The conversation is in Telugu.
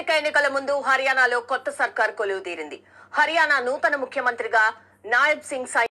సార్వత్రిక ఎన్నికల ముందు హర్యానాలో కొత్త సర్కార్ కొలువు తీరింది. హర్యానా నూతన ముఖ్యమంత్రిగా నాయబ్ సింగ్